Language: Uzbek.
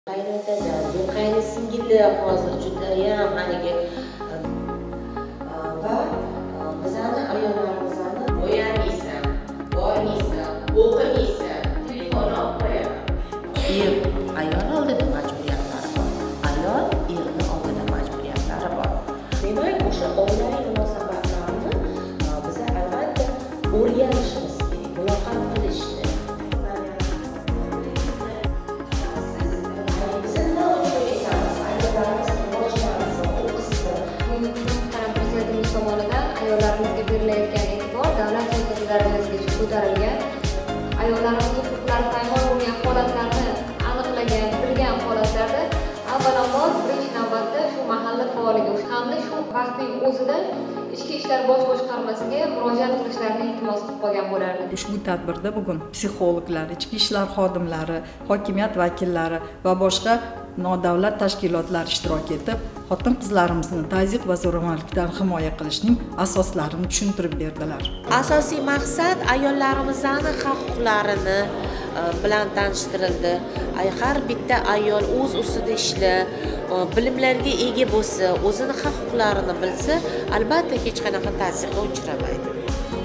Qaynotada, bu qaynsingilli hozir judayam haligi va bizani ayollarimizni o'ylamaysan, bormaysan, o'qimaysan, telefon olib qo'yaman. Ayol oldida majburiyatlari bor. Ayol erni oldida majburiyatlari bor. Demak, o'sha oilaviy munosabatlarni biz albatta o'rganishimiz kerak. Muloqot qilishni. Ayollarımızga berilayotgan e'tibor davlat so'zlarimizgacha ko'tarilgan, ayollarimizning huquqlari poymol bo'lgan holatlarni aniqlagan, bilgan holatlarda avvalambor birinchi navbatda shu mahalla faoliga hamda shu vaqtning o'zida ichki ishlar bosh boshqarmasiga murojaat qilishlarini iltimos qilib qolgan bo'lardi. Ushbu tadbirda bugun psixologlar, ichki ishlar xodimlari, hokimiyat vakillari va boshqa nodavlat tashkilotlar ishtirok etib, xotin-qizlarimizni tazyiq va zo'ravonlikdan himoya qilishning asoslarini tushuntirib berdilar. Asosiy maqsad ayollarimizni huquqlarini bilan tanishtirildi. Har bitta ayol o'z ustida ishla, bilimlarga ega bo'lsa, o'zini huquqlarini bilsa, albatta hech qanaqa tazyiqqa uchramaydi.